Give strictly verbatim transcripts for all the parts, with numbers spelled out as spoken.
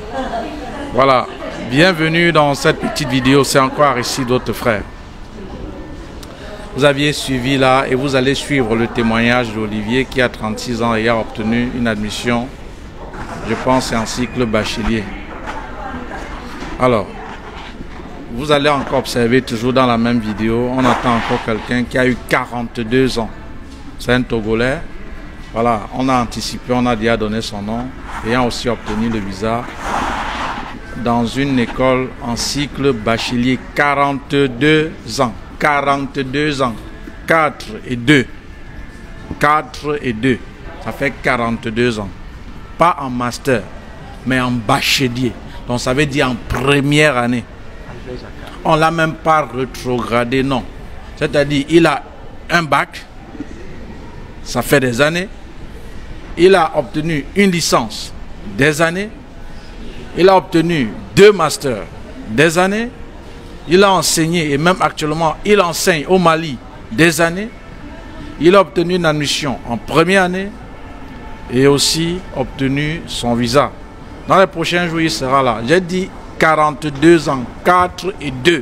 Voilà, bienvenue dans cette petite vidéo, c'est encore ici d'autres frères. Vous aviez suivi là et vous allez suivre le témoignage d'Olivier qui a trente-six ans et a obtenu une admission, je pense, en cycle bachelier. Alors, vous allez encore observer toujours dans la même vidéo, on attend encore quelqu'un qui a eu quarante-deux ans. C'est un Togolais. Voilà, on a anticipé, on a déjà donné son nom, ayant aussi obtenu le visa dans une école en cycle bachelier. quarante-deux ans. quarante-deux ans. quatre et deux. quatre et deux. Ça fait quarante-deux ans. Pas en master, mais en bachelier. Donc ça veut dire en première année. On ne l'a même pas rétrogradé, non. C'est-à-dire, il a un bac, ça fait des années. Il a obtenu une licence, des années. Il a obtenu deux masters, des années. Il a enseigné, et même actuellement, il enseigne au Mali, des années. Il a obtenu une admission en première année et aussi obtenu son visa. Dans les prochains jours, il sera là. J'ai dit quarante-deux ans, quatre et deux.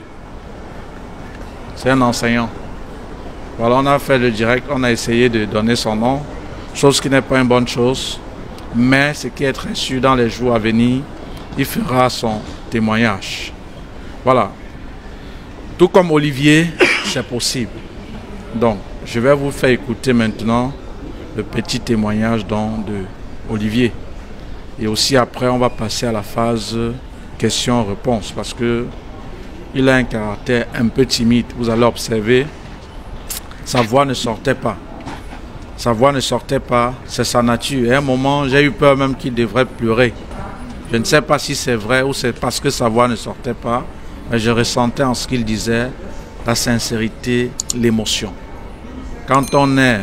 C'est un enseignant. Voilà, on a fait le direct, on a essayé de donner son nom, chose qui n'est pas une bonne chose, mais ce qui est très sûr, dans les jours à venir, il fera son témoignage. Voilà. Tout comme Olivier, c'est possible. Donc, je vais vous faire écouter maintenant le petit témoignage donc, de Olivier. Et aussi après, on va passer à la phase question-réponse parce que il a un caractère un peu timide. Vous allez observer, sa voix ne sortait pas. Sa voix ne sortait pas, c'est sa nature. Et à un moment, j'ai eu peur même qu'il devrait pleurer. Je ne sais pas si c'est vrai ou c'est parce que sa voix ne sortait pas, mais je ressentais en ce qu'il disait la sincérité, l'émotion. Quand on est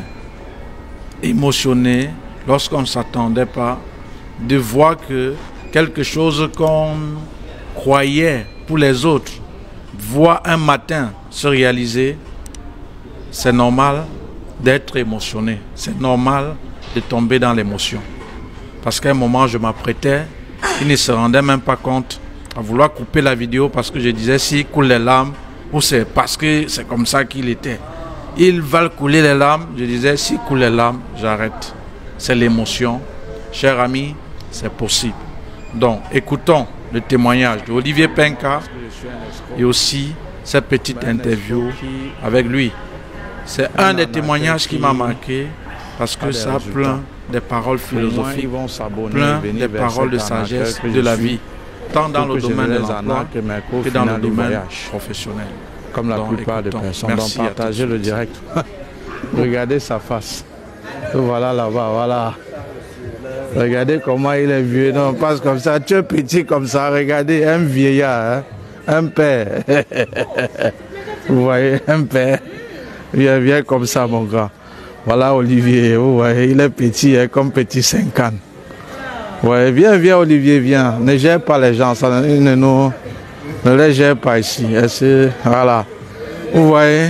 émotionné, lorsqu'on ne s'attendait pas, de voir que quelque chose qu'on croyait pour les autres, voir un matin se réaliser, c'est normal d'être émotionné. C'est normal de tomber dans l'émotion. Parce qu'à un moment, je m'apprêtais, il ne se rendait même pas compte à vouloir couper la vidéo parce que je disais s'il coule les larmes ou c'est parce que c'est comme ça qu'il était. Il va couler les larmes, je disais s'il coule les larmes, j'arrête. C'est l'émotion. Cher ami, c'est possible. Donc, écoutons le témoignage d'Olivier Penka et aussi cette petite interview avec lui. C'est un des témoignages qui m'a marqué parce que ça a plein des paroles philosophiques, plein des paroles de sagesse de la vie, tant dans le domaine de l'emploi que dans le domaine professionnel. Comme la Donc, plupart des écoutons. personnes, Merci donc partagez le direct. Regardez sa face. Voilà là-bas, voilà. Regardez comment il est vieux. Non, passe comme ça. Tu es petit comme ça. Regardez, un vieillard, hein? Un père. Vous voyez, un père. Viens, viens comme ça, mon gars. Voilà Olivier. Vous voyez, il est petit, hein, comme petit cinquante. Ouais, viens, viens Olivier, viens. Ne gère pas les gens. Ça, ne, nous, ne les gère pas ici. Voilà. Vous voyez.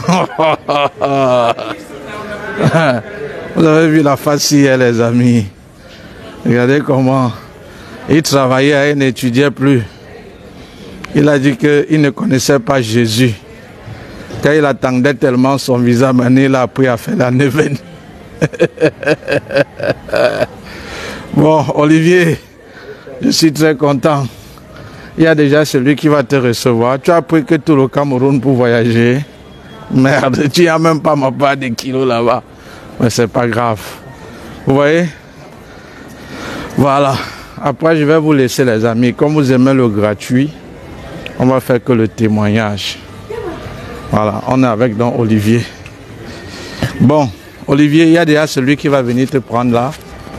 Vous avez vu la face hier, les amis. Regardez comment il travaillait et n'étudiait plus. Il a dit qu'il ne connaissait pas Jésus. Quand il attendait tellement son visa, maintenant il a appris à faire la neuvaine. Bon, Olivier, je suis très content. Il y a déjà celui qui va te recevoir. Tu as pris que tout le Cameroun pour voyager. Merde, tu n'as même pas ma part de kilos là-bas. Mais c'est pas grave. Vous voyez? Voilà. Après, je vais vous laisser, les amis. Comme vous aimez le gratuit, on va faire que le témoignage. Voilà. On est avec donc Olivier. Bon, Olivier, il y a déjà celui qui va venir te prendre là.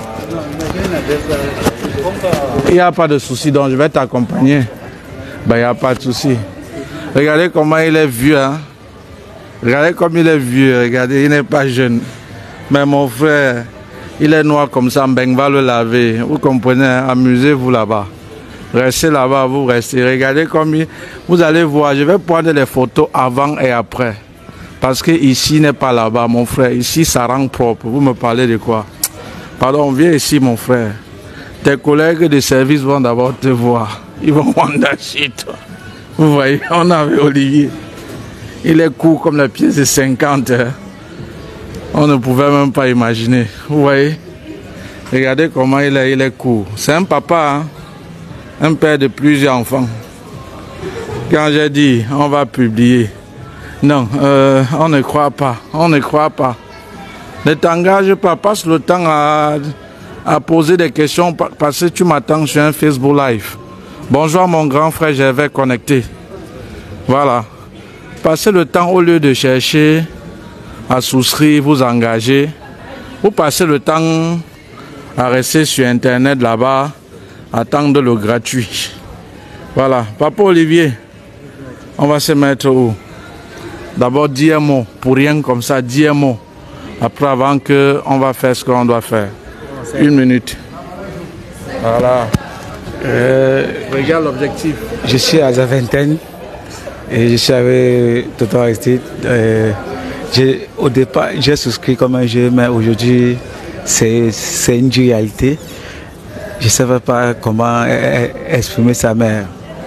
Il n'y a pas de souci, donc je vais t'accompagner. Ben, il n'y a pas de souci. Regardez comment il est vieux, hein. Regardez comme il est vieux, regardez, il n'est pas jeune. Mais mon frère, il est noir comme ça, Mbeng va le laver. Vous comprenez, amusez-vous là-bas. Restez là-bas, vous restez. Regardez comme il... Vous allez voir, je vais prendre les photos avant et après. Parce que ici n'est pas là-bas, mon frère. Ici, ça rend propre. Vous me parlez de quoi? Pardon, viens ici, mon frère. tes collègues de service vont d'abord te voir. Ils vont wandacher toi. Vous voyez, on avait Olivier. Il est court comme la pièce de cinquante. Hein. On ne pouvait même pas imaginer. Vous voyez? Regardez comment il est, il est court. C'est un papa, hein? Un père de plusieurs enfants. Quand j'ai dit, on va publier. Non, euh, on ne croit pas. On ne croit pas. Ne t'engage pas. Passe le temps à, à poser des questions parce que tu m'attends sur un Facebook Live. Bonjour mon grand frère, je vais connecter. Voilà. Passez le temps au lieu de chercher à souscrire, vous engager. Vous passez le temps à rester sur Internet là-bas, attendre le gratuit. Voilà. Papa Olivier, on va se mettre où? D'abord, dis un mot. Pour rien comme ça, dis un mot. Après, avant qu'on va faire ce qu'on doit faire. Une minute. Voilà. Euh, Regarde l'objectif. Je suis à la vingtaine et je suis avec Toto Aristide. Euh, au départ, j'ai souscrit comme un jeu, mais aujourd'hui, c'est une réalité. Je ne savais pas comment exprimer ça, mais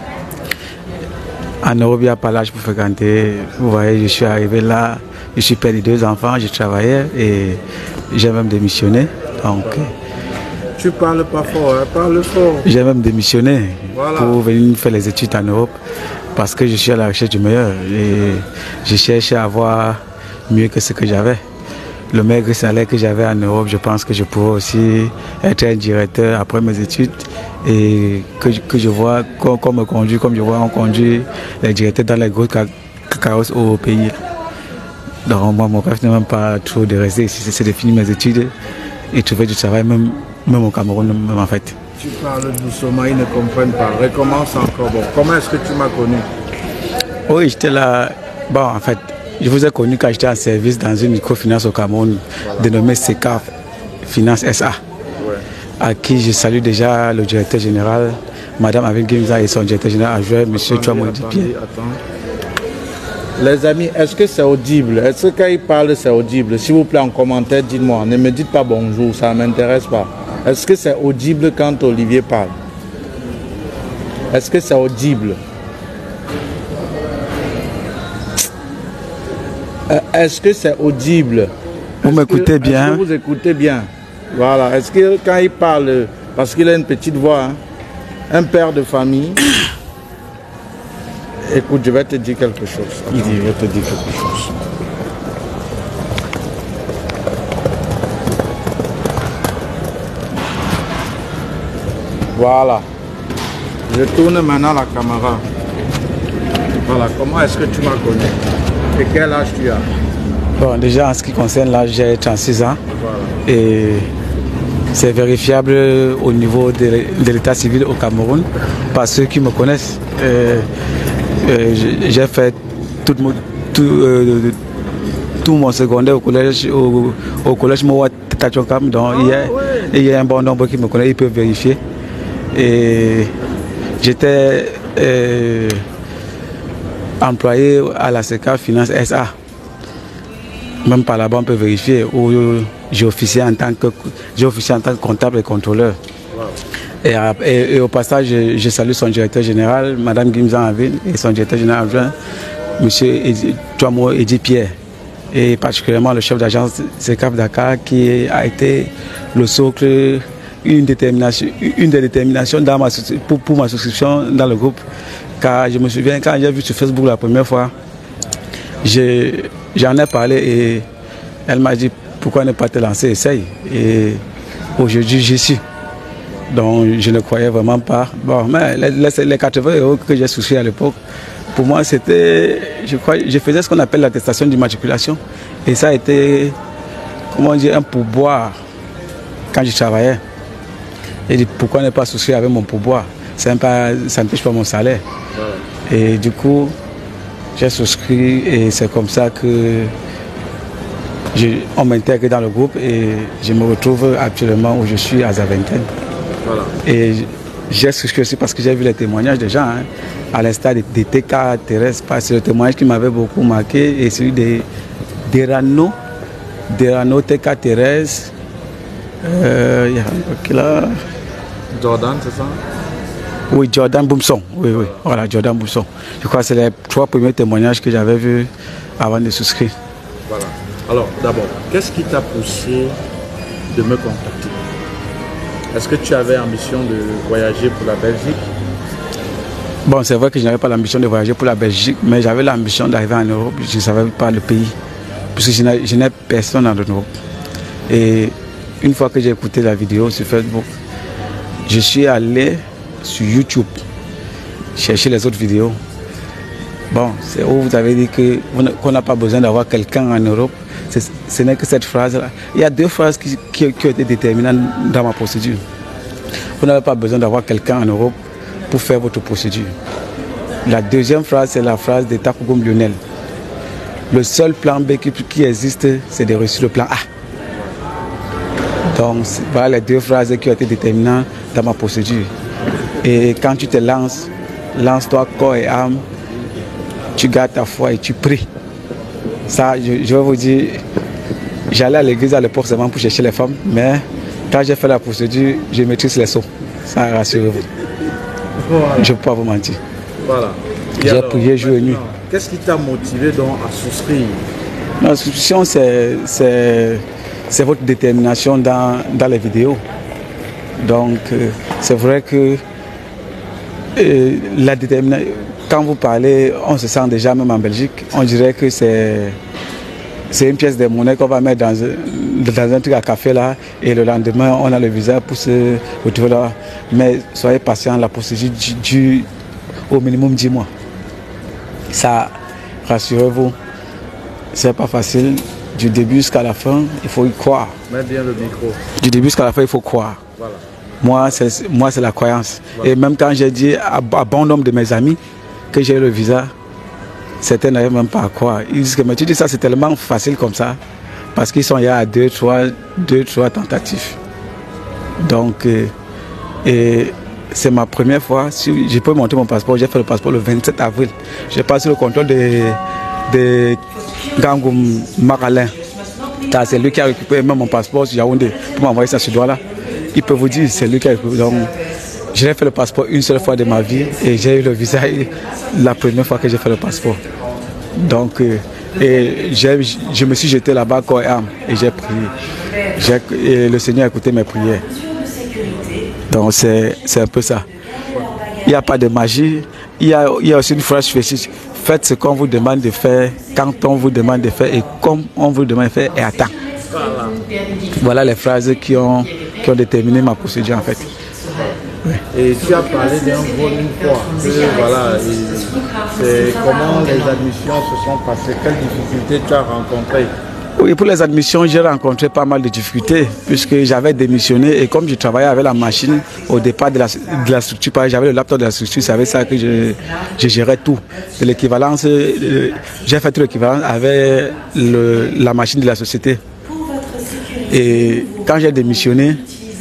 en Europe, il n'y a pas l'âge pour fréquenter. Vous voyez, je suis arrivé là, je suis père de deux enfants, je travaillais et j'ai même démissionné. Donc, tu parles pas fort, hein? Parle fort. J'ai même démissionné voilà. pour venir faire les études en Europe parce que je suis à la recherche du meilleur et je cherche à avoir mieux que ce que j'avais. Le maigre salaire que j'avais en Europe, je pense que je pourrais aussi être un directeur après mes études et que, que je vois qu'on me conduit comme je vois on conduit les directeurs dans les gros carrosses au pays. Donc moi, mon rêve n'est même pas trop de rester ici, c'est de finir mes études et trouver du travail, même, même au Cameroun, même en fait. Tu parles doucement, ils ne comprennent pas. Recommence encore. Bon, comment est-ce que tu m'as connu? Oui, j'étais là. Bon, en fait, je vous ai connu quand j'étais en service dans une microfinance au Cameroun, voilà. Dénommée C C A F Finance S A, ouais. À qui je salue déjà le directeur général, Madame Avin Gimza et son directeur général adjoint, M. Chouamou Dipier. Les amis, est-ce que c'est audible? Est-ce que quand il parle, c'est audible? S'il vous plaît, en commentaire, dites-moi. Ne me dites pas bonjour, ça ne m'intéresse pas. Est-ce que c'est audible quand Olivier parle? Est-ce que c'est audible? Est-ce que c'est audible? Vous m'écoutez bien? Est-ce que vous écoutez bien? Voilà. Est-ce que quand il parle, parce qu'il a une petite voix, hein, un père de famille... Écoute, je vais te dire quelque chose. Attends, je vais te dire quelque chose. Voilà. Je tourne maintenant la caméra. Voilà. Comment est-ce que tu m'as connu? Et quel âge tu as? Bon, déjà en ce qui concerne l'âge, j'ai trente-six ans. Voilà. Et c'est vérifiable au niveau de, de l'état civil au Cameroun par ceux qui me connaissent. Euh, Euh, j'ai fait tout mon, tout, euh, tout mon secondaire au collège au, au collège Mowa Tachokam, donc ah, il, y a, ouais. il y a un bon nombre qui me connaissent, ils peuvent vérifier. Et j'étais euh, employé à la C C A Finance S A. Même par là-bas on peut vérifier, où j'ai officié en tant que j'ai officié en tant que comptable et contrôleur. Wow. Et, et, et au passage, je, je salue son directeur général, Madame Gimza Avin, et son directeur général adjoint, M. Chouamou Dipier, et particulièrement le chef d'agence C C A F Dakar, qui a été le socle, une, détermination, une des déterminations dans ma, pour, pour ma souscription dans le groupe. Car je me souviens, quand j'ai vu sur Facebook la première fois, j'en ai parlé et elle m'a dit pourquoi ne pas te lancer, essaye. Et aujourd'hui, j'y suis. Donc je ne croyais vraiment pas. Bon, mais les, les, les quatre-vingts euros que j'ai souscrit à l'époque, pour moi c'était, je crois, je faisais ce qu'on appelle l'attestation d'immatriculation. Et ça a été, comment dire, un pourboire quand je travaillais. Et dit, pourquoi ne pas souscrire avec mon pourboire? Ça ne touche pas mon salaire. Et du coup, j'ai souscrit et c'est comme ça que je, on m'intègre dans le groupe et je me retrouve actuellement où je suis à Zaventem. Voilà. Et j'ai souscrit aussi parce que j'ai vu les témoignages des gens, hein, à l'instar des, des T K Thérèse, c'est le témoignage qui m'avait beaucoup marqué, et celui des Derano, Derano T K Thérèse, euh, il y a un là, Jordan, c'est ça? Oui, Jordan Boumson. Oui, oui. Voilà, Jordan Boumson. Je crois que c'est les trois premiers témoignages que j'avais vus avant de souscrire. Voilà. Alors, d'abord, qu'est-ce qui t'a poussé de me contacter? Est-ce que tu avais ambition de voyager pour la Belgique? Bon, c'est vrai que je n'avais pas l'ambition de voyager pour la Belgique, mais j'avais l'ambition d'arriver en Europe. Je ne savais pas le pays, puisque je n'ai personne en Europe. Et une fois que j'ai écouté la vidéo sur Facebook, je suis allé sur YouTube chercher les autres vidéos. Bon, c'est où vous avez dit que, qu'on n'a pas besoin d'avoir quelqu'un en Europe. Ce n'est que cette phrase-là. Il y a deux phrases qui, qui, qui ont été déterminantes dans ma procédure. Vous n'avez pas besoin d'avoir quelqu'un en Europe pour faire votre procédure. La deuxième phrase, c'est la phrase de Takougoum Lionel. Le seul plan B qui, qui existe, c'est de réussir le plan A. Donc, voilà les deux phrases qui ont été déterminantes dans ma procédure. Et quand tu te lances, lance-toi corps et âme, tu gardes ta foi et tu pries. Ça, je, je vais vous dire, j'allais à l'église à l'époque seulement pour chercher les femmes, mais quand j'ai fait la procédure, je maîtrise les sauts. Ça, rassurez-vous. Voilà. Je ne peux pas vous mentir. Voilà. J'ai prié jour et nuit. Qu'est-ce qui t'a motivé donc à souscrire? La souscription, c'est votre détermination dans, dans les vidéos. Donc, euh, c'est vrai que euh, la détermination, quand vous parlez, on se sent déjà, même en Belgique, on dirait que c'est une pièce de monnaie qu'on va mettre dans, dans un truc à café là, et le lendemain, on a le visa pour se retrouver là. Mais soyez patient, la procédure dure au minimum dix mois. Ça, rassurez-vous, c'est pas facile. Du début jusqu'à la fin, il faut y croire. Mets bien le micro. Du début jusqu'à la fin, il faut croire. Voilà. Moi, c'est moi, c'est la croyance. Voilà. Et même quand j'ai dit à, à bon nombre de mes amis que j'ai eu le visa, certains n'avaient même pas à croire. Ils disent que mais tu dis ça, c'est tellement facile comme ça. Parce qu'ils sont il y a deux, trois, deux, trois tentatives. Donc, euh, et c'est ma première fois. Si je peux monter mon passeport, j'ai fait le passeport le vingt-sept avril. J'ai passé le contrôle de, de Gangoum Maralin. C'est lui qui a récupéré même mon passeport sur Yaoundé pour m'envoyer ça sur Douala. Il peut vous dire, c'est lui qui a récupéré. Donc, j'ai fait le passeport une seule fois de ma vie et j'ai eu le visa la première fois que j'ai fait le passeport. Donc, euh, et je me suis jeté là-bas corps et âme et j'ai prié. Et le Seigneur a écouté mes prières. Donc, c'est un peu ça. Il n'y a pas de magie. Il y a, il y a aussi une phrase spécifique. Faites ce qu'on vous demande de faire, quand on vous demande de faire et comme on vous demande de faire et à temps. Voilà, voilà les phrases qui ont, qui ont déterminé ma procédure en fait. Oui. Et tu as parlé d'un vol une fois. Que, voilà, c'est comment les admissions se sont passées, quelles difficultés tu as rencontrées? Oui, pour les admissions, j'ai rencontré pas mal de difficultés puisque j'avais démissionné et comme je travaillais avec la machine au départ de la, de la structure, j'avais le laptop de la structure, c'est avec ça que je, je gérais tout. De l'équivalence, j'ai fait tout l'équivalence avec le, la machine de la société. Et quand j'ai démissionné,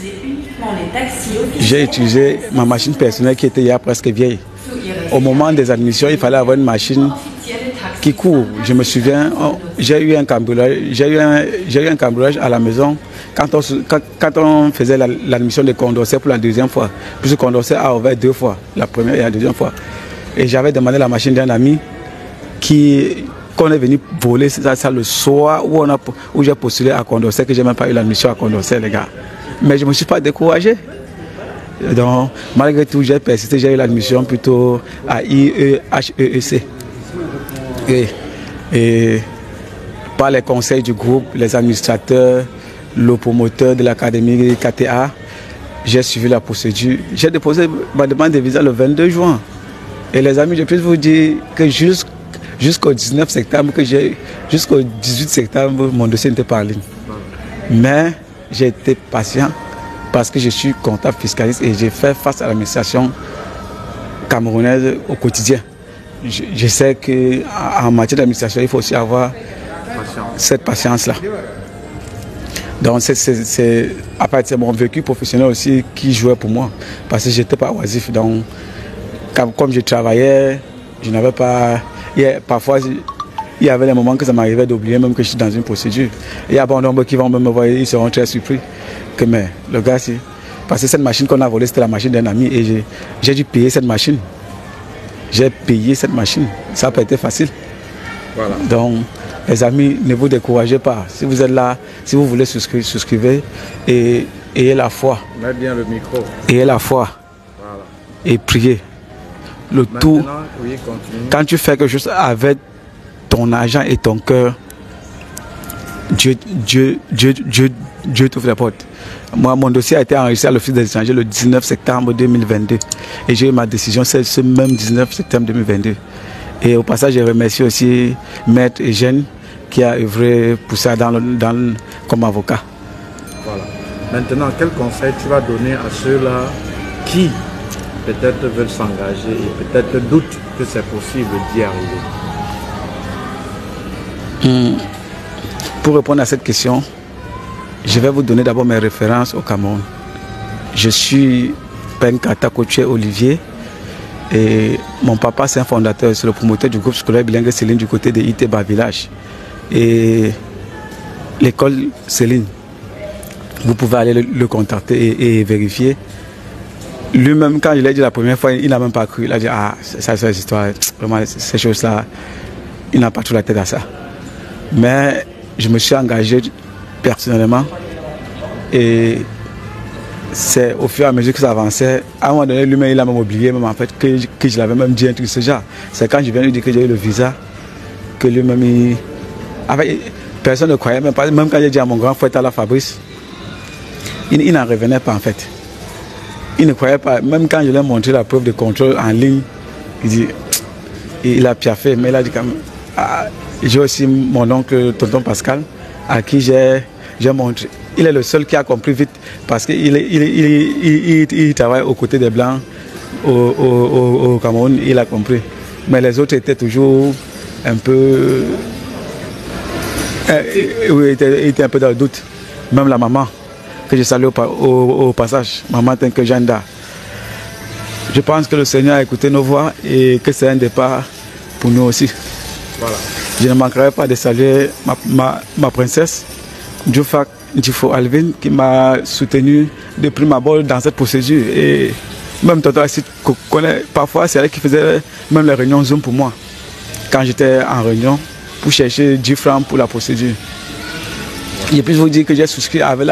j'ai utilisé ma machine personnelle qui était hier presque vieille. Au moment des admissions, il fallait avoir une machine qui court. Je me souviens, j'ai eu un cambriolage, j'ai eu un, j'ai eu un cambriolage à la maison quand on, quand, quand on faisait l'admission de Condorcet pour la deuxième fois. Puisque Condorcet a ouvert deux fois, la première et la deuxième fois. Et j'avais demandé la machine d'un ami qui qu'on est venu voler ça, ça le soir où, on a, où j'ai postulé à Condorcet, que j'ai même pas eu l'admission à Condorcet, les gars. Mais je ne me suis pas découragé. Donc, malgré tout, j'ai persisté, j'ai eu l'admission plutôt à I E H E E C. Et, et par les conseils du groupe, les administrateurs, le promoteur de l'académie K T A, j'ai suivi la procédure. J'ai déposé ma demande de visa le vingt-deux juin. Et les amis, je peux vous dire que jusqu'au dix-neuf septembre, que j'ai jusqu'au dix-huit septembre, mon dossier n'était pas en ligne. Mais j'ai été patient parce que je suis comptable fiscaliste et j'ai fait face à l'administration camerounaise au quotidien. Je, je sais qu'en matière d'administration, il faut aussi avoir Patience. cette patience-là. Donc c'est à partir de mon vécu professionnel aussi qui jouait pour moi. Parce que je n'étais pas oisif. Donc comme, comme je travaillais, je n'avais pas... Il y a, parfois, il y avait des moments que ça m'arrivait d'oublier même que je suis dans une procédure. Il y a bon nombre qui vont me voir, ils seront très surpris. Que mais le gars, si, Parce que cette machine qu'on a volée, c'était la machine d'un ami et j'ai dû payer cette machine. J'ai payé cette machine. Ça n'a pas été facile. Voilà. Donc, les amis, ne vous découragez pas. Si vous êtes là, si vous voulez souscrire, souscrivez et ayez la foi. Mets bien le micro. Ayez la foi. Voilà. Et priez. Le Maintenant, tout, oui, continue. quand tu fais quelque chose avec ton argent et ton cœur, Dieu, Dieu, Dieu, Dieu, Dieu t'ouvre la porte. Moi, mon dossier a été enregistré à l'Office des étrangers le dix-neuf septembre deux mille vingt-deux. Et j'ai eu ma décision, c'est ce même dix-neuf septembre deux mille vingt-deux. Et au passage, je remercie aussi Maître Eugène qui a œuvré pour ça dans le, dans le, comme avocat. Voilà. Maintenant, quel conseil tu vas donner à ceux-là qui peut-être veulent s'engager et peut-être doutent que c'est possible d'y arriver? Hum. Pour répondre à cette question, je vais vous donner d'abord mes références au Cameroun. Je suis Penkata Koché Olivier et mon papa c'est un fondateur, c'est le promoteur du groupe scolaire bilingue Céline du côté de Iteba Village. Et l'école Céline, vous pouvez aller le, le contacter et, et vérifier. Lui-même, quand je l'ai dit la première fois, il n'a même pas cru. Il a dit, ah, ça c'est l'histoire, vraiment, ces choses-là, il n'a pas tout la tête à ça. Mais je me suis engagé personnellement et c'est au fur et à mesure que ça avançait. À un moment donné, lui-même, il a même oublié même en fait que, que je l'avais même dit un truc de ce genre. C'est quand je viens lui dire que j'ai eu le visa que lui-même, il... Enfin, personne ne croyait même pas. Même quand j'ai dit à mon grand frère à la Fabrice, il, il n'en revenait pas en fait. Il ne croyait pas. Même quand je lui ai montré la preuve de contrôle en ligne, il dit, il a piaffé, mais il a dit quand même. Ah, j'ai aussi mon oncle tonton Pascal à qui j'ai montré. Il est le seul qui a compris vite parce qu'il il, il, il, il, il travaille aux côtés des Blancs au, au, au Cameroun, il a compris. Mais les autres étaient toujours un peu... Oui, ils étaient, étaient un peu dans le doute. Même la maman, que je salue au, au, au passage, maman Tenke Janda. Je pense que le Seigneur a écouté nos voix et que c'est un départ pour nous aussi. Voilà. Je ne manquerai pas de saluer ma, ma, ma princesse, Djoufak Djifo Alvin, qui m'a soutenu de prime abord dans cette procédure. Et même Tonton Assis connaît, parfois c'est elle qui faisait même les réunions Zoom pour moi, quand j'étais en réunion, pour chercher dix francs pour la procédure. Et puis je vous dis que j'ai souscrit avec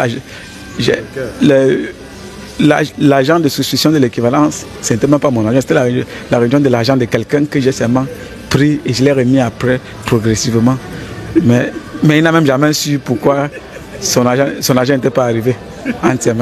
l'agent de souscription de l'équivalence, ce n'était même pas mon agent, c'était la, la réunion de l'agent de quelqu'un que j'ai seulement pris et je l'ai remis après progressivement. Mais, mais il n'a même jamais su pourquoi son agent son agent n'était pas arrivé entre ses mains.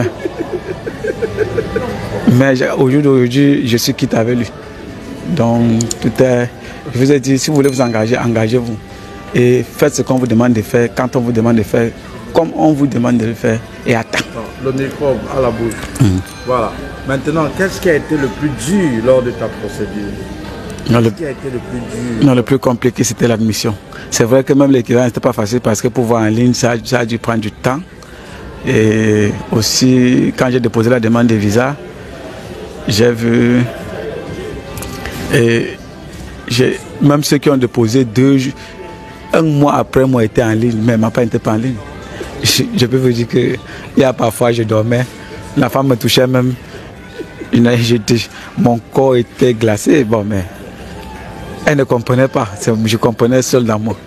Mais au jour d'aujourd'hui, je suis quitte avec lui. Donc, tout est... Je vous ai dit, si vous voulez vous engager, engagez-vous. Et faites ce qu'on vous demande de faire, quand on vous demande de faire, comme on vous demande de le faire, et attends. Le micro à la bouche. Mmh. Voilà. Maintenant, qu'est-ce qui a été le plus dur lors de ta procédure? Non, le, qui a été le plus dur? Non, le plus compliqué, c'était l'admission. C'est vrai que même l'équivalent n'était pas facile parce que pour voir en ligne, ça, ça a dû prendre du temps. Et aussi, quand j'ai déposé la demande de visa, j'ai vu... Et même ceux qui ont déposé deux jours, un mois après, moi, été en ligne, mais ma femme n'était pas en ligne. Je, je peux vous dire que il y a parfois, je dormais, la femme me touchait même, mon corps était glacé, bon, mais elle ne comprenait pas, je comprenais seul dans moi.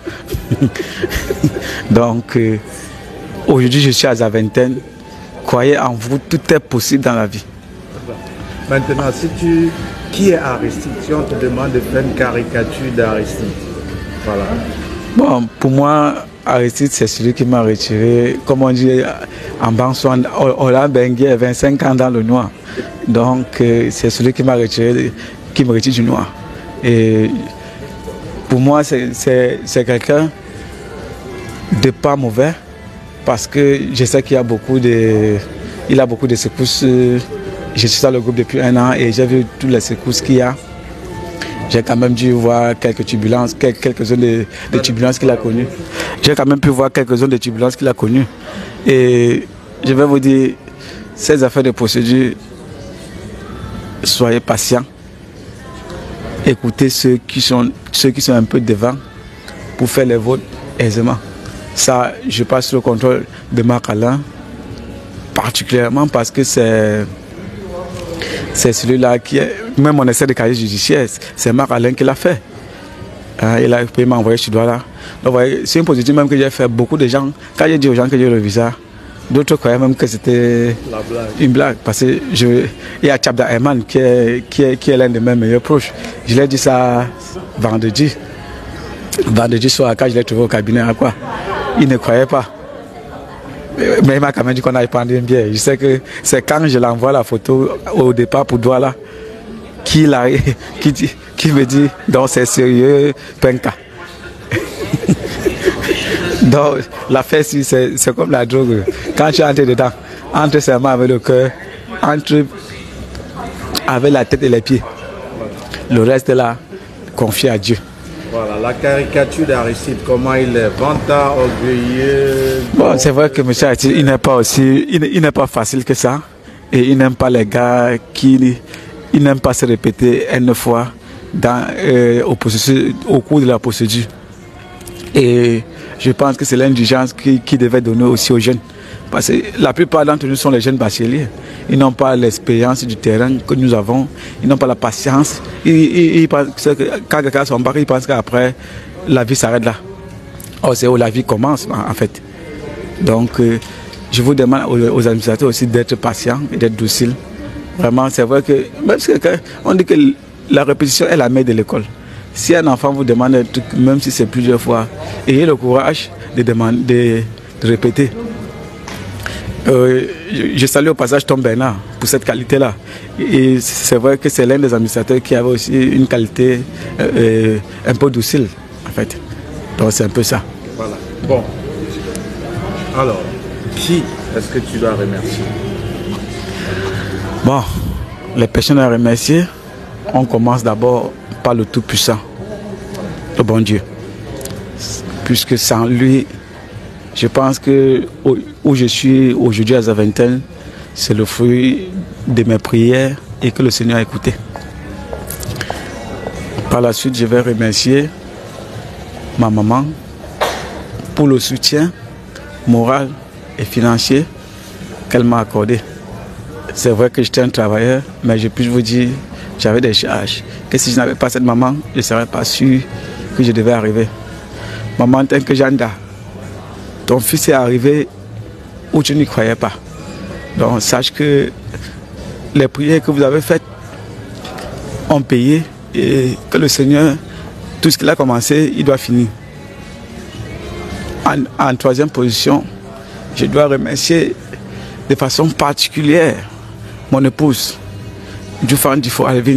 Donc, euh, aujourd'hui, je suis à la vingtaine, croyez en vous, tout est possible dans la vie. Maintenant, si tu... Qui est Aristide? Si on te demande de faire une caricature d'Aristide, voilà. Bon, pour moi, Aristide, c'est celui qui m'a retiré, comme on dit en Bansoan, Ola Bengue, vingt-cinq ans dans le noir. Donc, euh, c'est celui qui m'a retiré, qui me retire du noir. Et pour moi, c'est quelqu'un de pas mauvais, parce que je sais qu'il y a beaucoup de, il a beaucoup de secousses. Je suis dans le groupe depuis un an et j'ai vu toutes les secousses qu'il y a. J'ai quand même dû voir quelques turbulences, quelques zones de, de turbulences qu'il a connues. J'ai quand même pu voir quelques zones de turbulences qu'il a connues. Et je vais vous dire, ces affaires de procédure, soyez patients. Écoutez ceux qui sont, ceux qui sont un peu devant pour faire les votes aisément. Ça, je passe sous le contrôle de Marc Alain particulièrement parce que c'est c'est celui-là qui est, même on essaie de casier judiciaire, c'est Marc Alain qui l'a fait. Hein, il a pu m'envoyer chez Douala. Donc c'est une position même que j'ai fait. Beaucoup de gens, quand j'ai dit aux gens que j'ai le visa, d'autres croyaient même que c'était une blague. Parce que je, il y a Tchabda Eman qui est, qui est, qui est l'un de mes meilleurs proches. Je l'ai dit ça vendredi. Vendredi soir, quand je l'ai trouvé au cabinet, à quoi il ne croyait pas. Mais il m'a quand même dit qu'on allait prendre une bière. Je sais que c'est quand je l'envoie la photo au départ pour Douala qu'il a, qui, dit, qui me dit donc c'est sérieux, Penka. Donc l'affaire c'est comme la drogue. Quand tu entres dedans, entre ses mains avec le cœur, entre avec la tête et les pieds. Le reste là, confié à Dieu. Voilà, la caricature d'Aristide, comment il est vantard, orgueilleux. Bon, c'est vrai que M. Aristide, il n'est pas aussi, il, il n'est pas facile que ça. Et il n'aime pas les gars qui, il n'aime pas se répéter une fois dans, euh, au, au cours de la procédure. Et je pense que c'est l'indigence qui, qui devait donner aussi aux jeunes. Parce que la plupart d'entre nous sont les jeunes bacheliers. Ils n'ont pas l'expérience du terrain que nous avons. Ils n'ont pas la patience. Ils, ils, ils pensent que quand quelqu'un son bac, ils pensent qu'après, la vie s'arrête là. Or, c'est où la vie commence, en fait. Donc, euh, je vous demande aux, aux administrateurs aussi d'être patients et d'être dociles. Vraiment, c'est vrai que, même si on dit que la répétition est la mère de l'école. Si un enfant vous demande un truc, même si c'est plusieurs fois, ayez le courage de, demander, de, de répéter. Euh, je, je salue au passage Tom Bernard pour cette qualité-là. Et c'est vrai que c'est l'un des administrateurs qui avait aussi une qualité euh, un peu docile, en fait. Donc c'est un peu ça. Voilà. Bon. Alors, qui est-ce que tu dois remercier? Bon, les personnes à remercier, on commence d'abord par le Tout-Puissant, le bon Dieu. Puisque sans lui, je pense que où je suis aujourd'hui à Zaventem, c'est le fruit de mes prières et que le Seigneur a écouté. Par la suite, je vais remercier ma maman pour le soutien moral et financier qu'elle m'a accordé. C'est vrai que j'étais un travailleur, mais je puis vous dire, j'avais des charges. Que si je n'avais pas cette maman, je ne serais pas sûr que je devais arriver. Maman, tant que Janda, ton fils est arrivé où tu n'y croyais pas. Donc sache que les prières que vous avez faites ont payé et que le Seigneur, tout ce qu'il a commencé, il doit finir. En, en troisième position, je dois remercier de façon particulière mon épouse, Dufan Difo Alvin.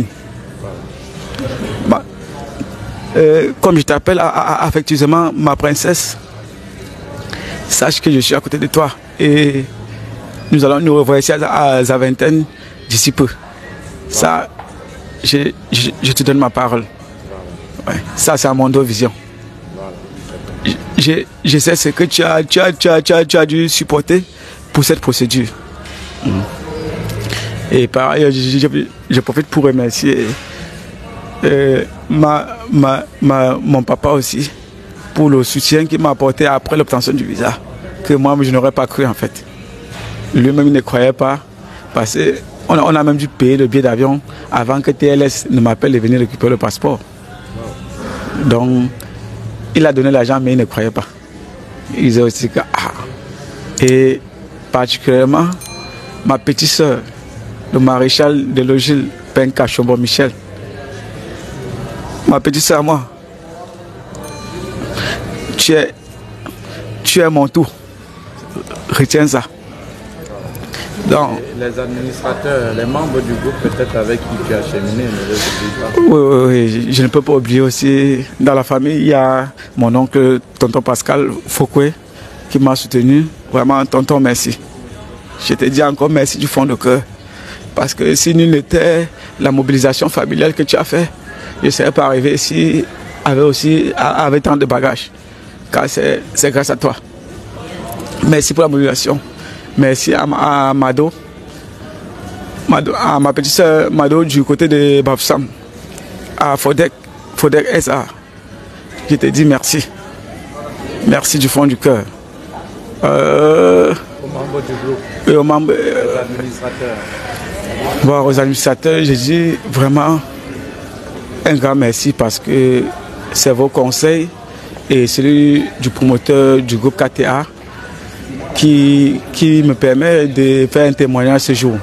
Bah, euh, comme je t'appelle affectueusement ma princesse, sache que je suis à côté de toi et nous allons nous revoir ici à Zaventem d'ici peu. Ça, je, je, je te donne ma parole. Ouais, ça, c'est à mon dos vision. Je, je sais ce que tu as, tu, as, tu, as, tu, as, tu as dû supporter pour cette procédure. Mm. Et par ailleurs, je, je, je profite pour remercier euh, ma, ma, ma, mon papa aussi pour le soutien qu'il m'a apporté après l'obtention du visa, que moi je n'aurais pas cru en fait. Lui-même ne croyait pas, parce qu'on a, on a même dû payer le billet d'avion avant que T L S ne m'appelle de venir récupérer le passeport. Donc, il a donné l'argent, mais il ne croyait pas. Il disait aussi que, ah. Et particulièrement, ma petite soeur, le maréchal de logis Penka Chombo Michel, ma petite soeur, moi, tu es, tu es mon tout. Retiens ça. Donc, les administrateurs, les membres du groupe peut-être avec qui tu as cheminé, ne les oublie pas. Oui, oui, oui, je ne peux pas oublier aussi, dans la famille, il y a mon oncle, tonton Pascal Fokwe, qui m'a soutenu. Vraiment, tonton, merci. Je te dis encore merci du fond de cœur. Parce que si nul n'était la mobilisation familiale que tu as fait, je ne serais pas arrivé ici avec, aussi, avec tant de bagages. Car c'est grâce à toi. Merci pour la mobilisation. Merci à, à Mado, Mado, à ma petite soeur Mado du côté de Bafsam, à Fodek, Fodek S A. Je te dis merci. Merci du fond du cœur. Euh, Aux membres du groupe. et aux membres, aux administrateurs. Bon, aux administrateurs, je dis vraiment un grand merci parce que c'est vos conseils et celui du promoteur du groupe K T A qui, qui me permet de faire un témoignage ce jour.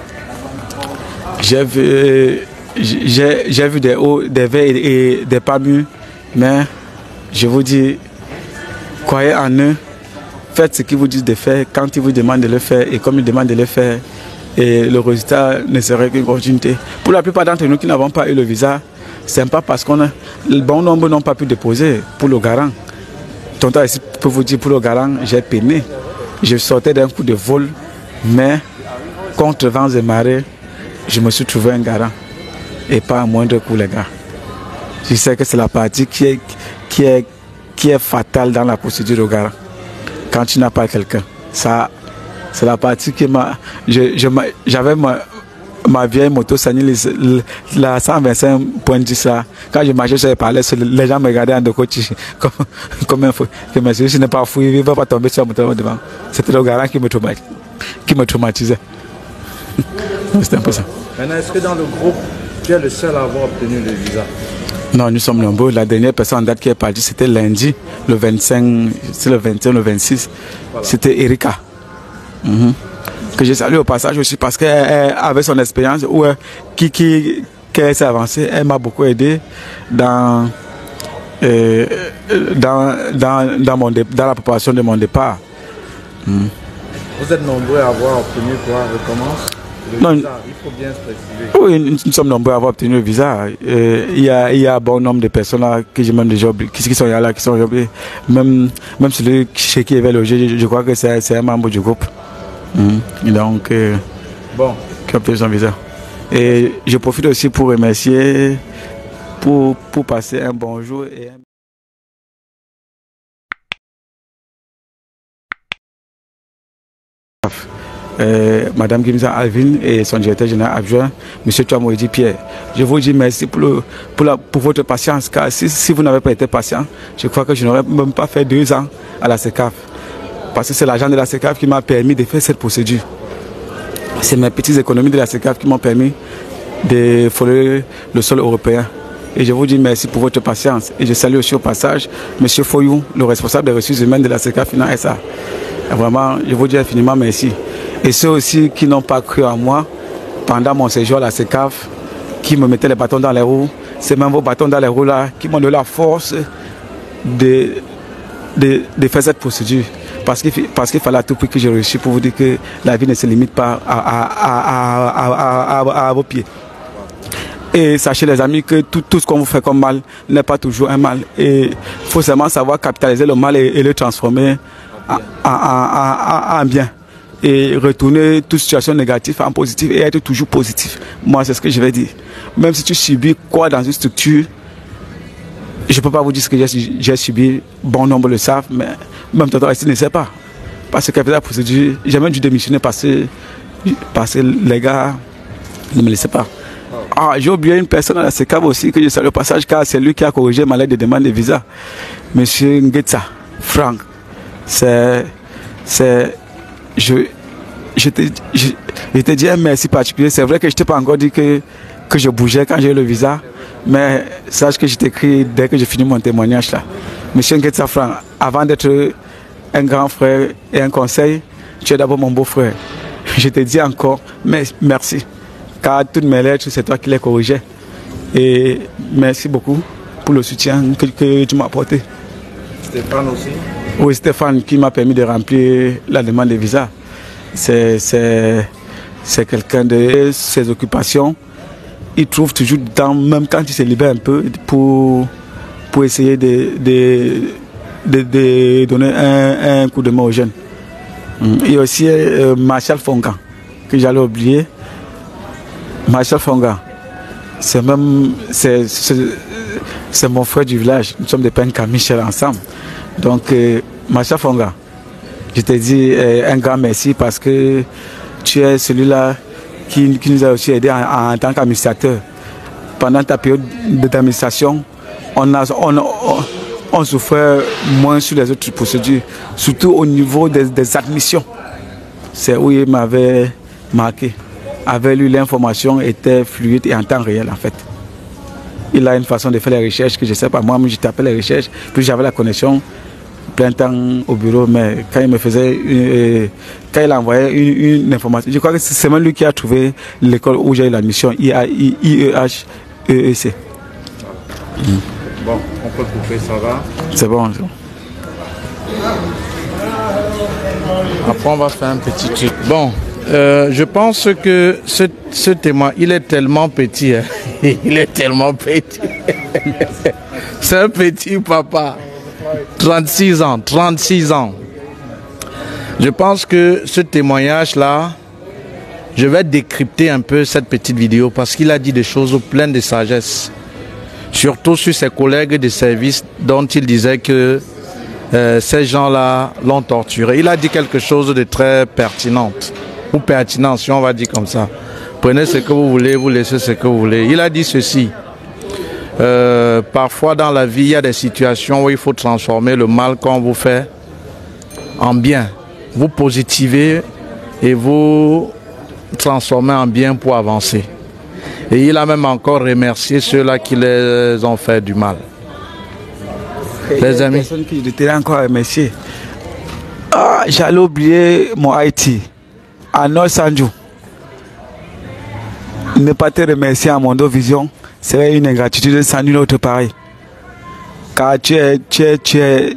J'ai vu, j'ai vu des hauts, des bas et des pas mûrs, mais je vous dis, croyez en eux, faites ce qu'ils vous disent de faire quand ils vous demandent de le faire et comme ils demandent de le faire. Et le résultat ne serait qu'une continuité. Pour la plupart d'entre nous qui n'avons pas eu le visa, c'est pas parce qu'on a. Bon nombre n'ont pas pu déposer pour le garant. Tonton ici peut vous dire, pour le garant, j'ai peiné. Je sortais d'un coup de vol, mais contre vents et marées, je me suis trouvé un garant. Et pas un moindre coup, les gars. Je sais que c'est la partie qui est, qui est, qui est fatale dans la procédure au garant. Quand tu n'as pas quelqu'un. Ça. C'est la partie qui m'a... J'avais ma, ma vieille moto Sani, la cent vingt-cinq point dix là. Quand je marchais, je parlais, les gens me regardaient en de côté comme, comme un fou. Je me suis dit, je n'ai pas fouillé, il ne va pas tomber sur la moto devant. C'était le garant qui me traumatisait. Qui me traumatisait. C'était un peu ça. Maintenant, est-ce que dans le groupe, tu es le seul à avoir obtenu le visa? Non, nous sommes nombreux. La dernière personne en date qui est partie, c'était lundi, le vingt-cinq, c'est le vingt et un, le vingt-six. Voilà. C'était Erika. Mm-hmm. Que j'ai salué au passage aussi parce qu'elle avait son expérience où elle, qui, qui, qui s'est avancée, elle m'a beaucoup aidé dans, euh, dans, dans, dans, mon dé, dans la préparation de mon départ. Mm. Vous êtes nombreux à avoir obtenu quoi? Recommence le non, visa, il faut bien se préciser. Oui, nous, nous sommes nombreux à avoir obtenu le visa. Euh, il, y a, il y a un bon nombre de personnes là que j'ai même déjà oublié, qui, qui sont là, qui sont oubliés. Même, même celui chez qui il avait logé, je, je crois que c'est un membre du groupe. Mmh. Donc, euh, bon, qui a obtenu son visa. Et je profite aussi pour remercier, pour, pour passer un bonjour et un... Euh, Madame Gimza Alvin et son directeur général adjoint, M. Tuamoidi Pierre. Je vous dis merci pour, le, pour, la, pour votre patience, car si, si vous n'avez pas été patient, je crois que je n'aurais même pas fait deux ans à la SECAF. Parce que c'est l'agent de la SECAF qui m'a permis de faire cette procédure. C'est mes petites économies de la SECAF qui m'ont permis de frôler le sol européen. Et je vous dis merci pour votre patience. Et je salue aussi au passage M. Foyou, le responsable des ressources humaines de la SECAF Finance S A. Vraiment, je vous dis infiniment merci. Et ceux aussi qui n'ont pas cru en moi pendant mon séjour à la SECAF, qui me mettaient les bâtons dans les roues, c'est même vos bâtons dans les roues là qui m'ont donné la force de, de, de faire cette procédure. Parce qu'il parce qu'il fallait à tout prix que j'ai réussi pour vous dire que la vie ne se limite pas à, à, à, à, à, à, à vos pieds. Et sachez les amis que tout, tout ce qu'on vous fait comme mal n'est pas toujours un mal. Et il faut seulement savoir capitaliser le mal et, et le transformer en, en, en, en, en bien. Et retourner toute situation négative en positif et être toujours positif. Moi, c'est ce que je vais dire. Même si tu subis quoi dans une structure, je ne peux pas vous dire ce que j'ai subi, bon nombre le savent, mais même tonton ici ne sait pas. Parce que la procédure, j'ai même dû démissionner parce que, parce que les gars ne me laissaient pas. Ah, j'ai oublié une personne à la SECAF aussi que je salue au passage, car c'est lui qui a corrigé ma lettre de demande de visa. Monsieur Ngetsa, Franck. C'est. C'est. Je. Je te, je, je te dis un merci particulier. C'est vrai que je ne t'ai pas encore dit que, que je bougeais quand j'ai eu le visa. Mais sache que je t'écris dès que j'ai fini mon témoignage là. Monsieur Ngetsa Franck, avant d'être un grand frère et un conseil, tu es d'abord mon beau-frère. Je te dis encore mais, merci. Car toutes mes lettres, c'est toi qui les corrigeais. Et merci beaucoup pour le soutien que, que tu m'as apporté. Stéphane aussi? Oui, Stéphane qui m'a permis de remplir la demande de visa. C'est quelqu'un de ses occupations. Il trouve toujours du temps, même quand il se libère un peu, pour, pour essayer de, de, de, de donner un, un coup de main aux jeunes. Il y a aussi euh, Marshall Fonga, que j'allais oublier. Marshall Fonga, c'est même c'est mon frère du village. Nous sommes des pères Michel ensemble. Donc, euh, Marshall Fonga, je te dis euh, un grand merci parce que tu es celui-là qui, qui nous a aussi aidé en, en tant qu'administrateur. Pendant ta période d'administration, on, a, on, on, on souffrait moins sur les autres procédures, surtout au niveau des, des admissions. c'est où il m'avait marqué. Avec lui, l'information était fluide et en temps réel en fait. Il a une façon de faire les recherches que je ne sais pas. Moi, je tapais les recherches, puis j'avais la connexion plein temps au bureau, mais quand il me faisait, euh, quand il envoyait une, une information, je crois que c'est même lui qui a trouvé l'école où j'ai eu l'admission, I E H E E C. Mm. Bon, on peut couper, ça va? C'est bon. bon. Après, on va faire un petit truc. Bon, euh, je pense que ce, ce témoin, il est tellement petit. Hein. Il est tellement petit. C'est un petit papa. trente-six ans, trente-six ans. Je pense que ce témoignage-là, je vais décrypter un peu cette petite vidéo parce qu'il a dit des choses pleines de sagesse. Surtout sur ses collègues de service dont il disait que euh, ces gens-là l'ont torturé. Il a dit quelque chose de très pertinent, ou pertinent si on va dire comme ça. Prenez ce que vous voulez, vous laissez ce que vous voulez. Il a dit ceci. Euh, parfois dans la vie, il y a des situations où il faut transformer le mal qu'on vous fait en bien. Vous positivez et vous transformez en bien pour avancer. Et il a même encore remercié ceux-là qui les ont fait du mal. Et les amis. Personne qui je t'ai encore remercié. Ah, j'allais oublier mon Haïti. À Nord-Sanjou. Ne pas te remercier à Mondo Vision serait une ingratitude sans nul autre pareil. Car tu es, tu es, tu es,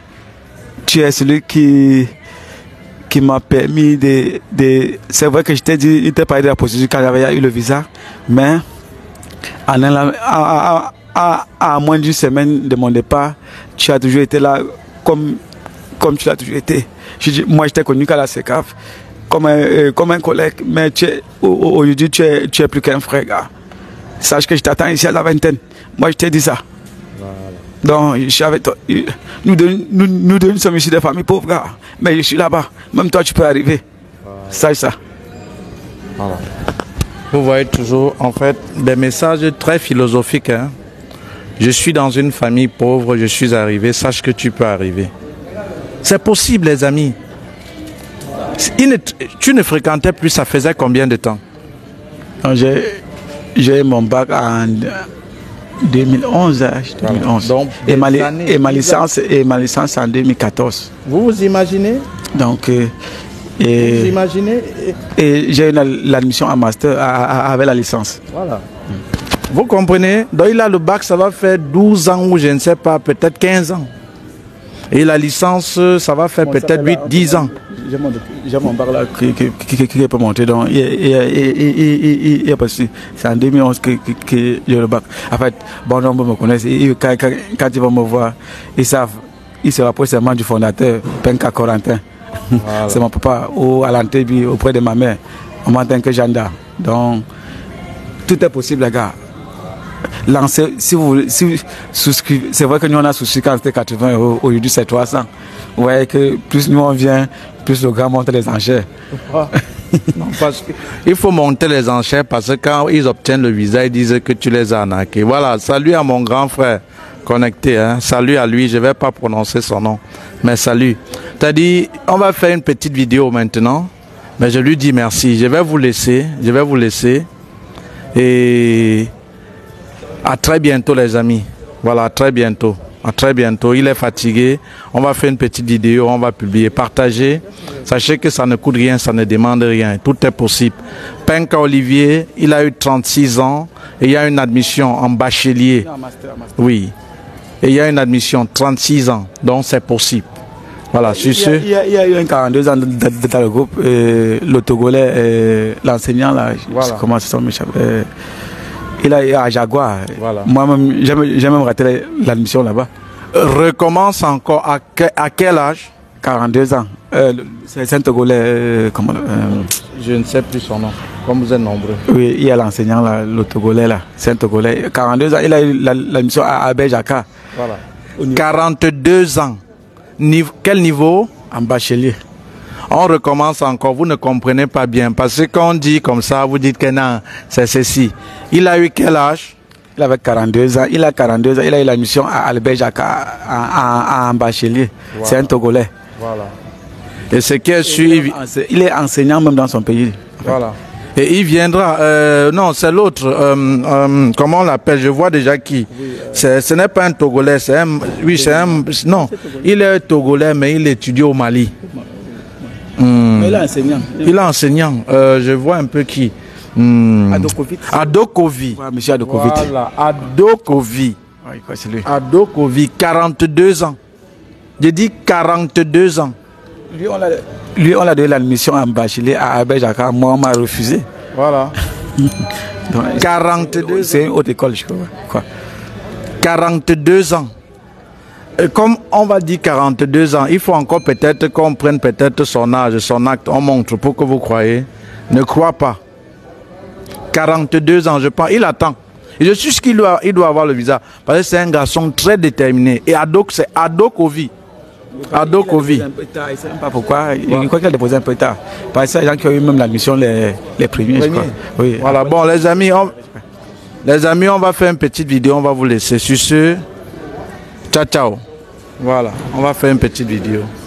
tu es celui qui, qui m'a permis de... de c'est vrai que je t'ai dit, il t'a parlé de la procédure quand j'avais eu le visa, mais en à, à, à, à moins d'une semaine de mon départ, tu as toujours été là comme, comme tu l'as toujours été. Je, moi, je t'ai connu qu'à la SECAF, comme un, euh, comme un collègue, mais aujourd'hui, tu es, tu es plus qu'un frère, gars. Sache que je t'attends ici à la vingtaine. Moi, je t'ai dit ça. Voilà. Donc, je suis avec toi. Nous deux, nous, nous deux, nous sommes ici des familles pauvres, gars. Mais je suis là-bas. Même toi, tu peux arriver. Voilà. Sache ça. Voilà. Vous voyez toujours, en fait, des messages très philosophiques. Hein? Je suis dans une famille pauvre, je suis arrivé. Sache que tu peux arriver. C'est possible, les amis. Il ne, tu ne fréquentais plus, ça faisait combien de temps? J'ai... J'ai eu mon bac en deux mille onze. deux mille onze. Donc, et, ma, et, ma licence, et ma licence en deux mille quatorze. Vous vous imaginez? Donc, euh, et, vous imaginez? Et j'ai eu l'admission en master à, à, avec la licence. Voilà. Hum. Vous comprenez? Donc il a le bac, ça va faire douze ans ou je ne sais pas, peut-être quinze ans. Et la licence, ça va faire bon, peut-être huit dix ans. J'ai mon bac là qui, qui, qui, qui peut monter. Donc, il, il, il, il, il, c'est en deux mille onze que, que, que j'ai le bac. En fait, bon nombre me connaissent. Et quand, quand, quand ils vont me voir, ils savent, ils se rapprochent seulement du fondateur, Penka Corentin. Voilà. C'est mon papa, au, à l'Antébi, auprès de ma mère. On m'entend que Janda. Donc, tout est possible, les gars. Lancer, si vous, si vous souscrivez, c'est vrai que nous on a souscrit quand c'était quatre-vingts euros, aujourd'hui c'est trois cents. Vous voyez que plus nous on vient, plus le gars monte les enchères. Non, parce que, il faut monter les enchères parce que quand ils obtiennent le visa, ils disent que tu les as arnaqués. Voilà, salut à mon grand frère connecté, hein. Salut à lui, je ne vais pas prononcer son nom, mais salut. T'as dit, on va faire une petite vidéo maintenant, mais je lui dis merci. Je vais vous laisser, je vais vous laisser et à très bientôt les amis. Voilà, à très bientôt. À très bientôt. Il est fatigué. On va faire une petite vidéo, on va publier. Partagez. Sachez que ça ne coûte rien, ça ne demande rien. Tout est possible. Penka Olivier, il a eu trente-six ans et il y a une admission en bachelier. Oui. Et il y a une admission trente-six ans. Donc c'est possible. Voilà, sur ce. Il y a, il y a eu un quarante-deux ans dans le groupe. Euh, le Togolais, l'enseignant là, voilà. Comment ça s'appelle? euh, Il a eu à Jaguar. Voilà. Moi-même, j'ai même raté l'admission là-bas. Recommence encore. À, que, à quel âge? quarante-deux ans. Euh, c'est un Togolais. Euh, comment, euh, Je ne sais plus son nom. Comme vous êtes nombreux. Oui, il y a l'enseignant là, le Togolais là. C'est un Togolais. quarante-deux ans. Il a eu l'admission à Abel-Jaka. Voilà. quarante-deux ans. Niveau, quel niveau? En bachelier. On recommence encore, vous ne comprenez pas bien. Parce que quand on dit comme ça, vous dites que non, c'est ceci. Il a eu quel âge? Il avait quarante-deux ans. Il a quarante-deux ans. Il a eu la mission à Albert Jacques en, en, en bachelier. Voilà. C'est un Togolais. Voilà. Et c'est qu'il suit. Il est enseignant même dans son pays. Voilà. Et il viendra. Euh, non, c'est l'autre. Euh, euh, comment on l'appelle? Je vois déjà qui. Oui, euh... Ce n'est pas un Togolais. C'est un. Oui, c'est un. Non, il est Togolais, mais il étudie au Mali. Hum. Il est enseignant. Il est enseignant. Euh, je vois un peu qui. Hum. Adokovi. Adokovi. Ouais, monsieur Adokovi. Voilà. Adokovi. Ouais, quoi, c'est lui. Adokovi, quarante-deux ans. J'ai dit quarante-deux ans. Lui, on l'a, lui, on a donné l'admission à bachelier à Abedjaka. Moi, on m'a refusé. Voilà. Donc, quarante-deux. C'est une haute école, je crois. Quoi. quarante-deux ans. Et comme on va dire quarante-deux ans, il faut encore peut-être qu'on prenne peut-être son âge, son acte. On montre pour que vous croyez. Ne crois pas. quarante-deux ans, je pense. Il attend. Et je suis sûr qu'il doit, il doit avoir le visa. Parce que c'est un garçon très déterminé. Et Adok, c'est Adokovi. Adokovi. Il ne sait même pas pourquoi. Il ouais. croit qu'il a déposé un peu tard. Parce que les gens qui ont eu même l'admission les, les premiers, Premier. je crois. Oui. Voilà, bon, les amis, on, les amis, on va faire une petite vidéo. On va vous laisser. Sur ce, ciao, ciao. Voilà, on va faire une petite vidéo.